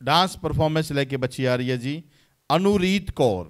Dance performance लेके बच्ची आ रही है जी, अनुरीत कौर।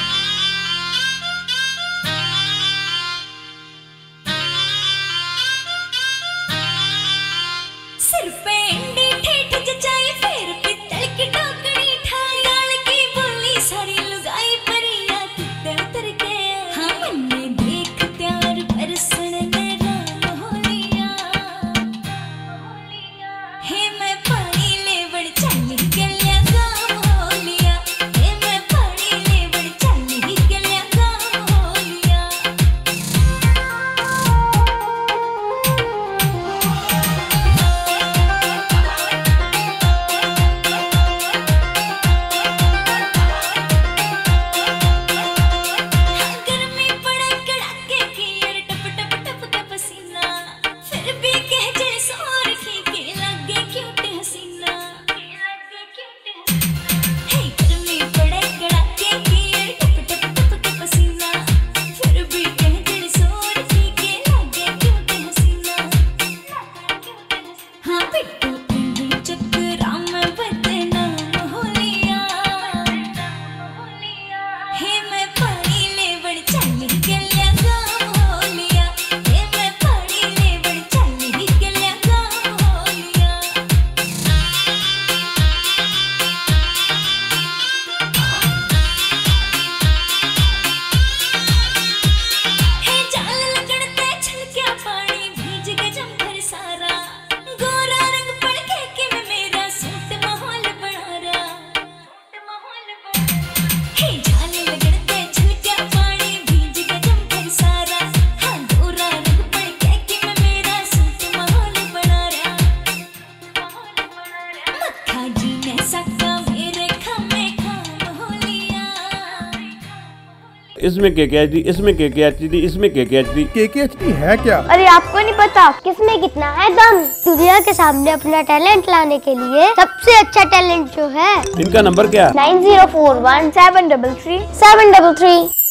इसमें KKHD, इसमें KKHD, इसमें KKHD। KKHD है क्या? अरे आपको नहीं पता किसमें कितना है दम। दुनिया के सामने अपना टैलेंट लाने के लिए सबसे अच्छा टैलेंट जो है, इनका नंबर क्या? 9041 733 733।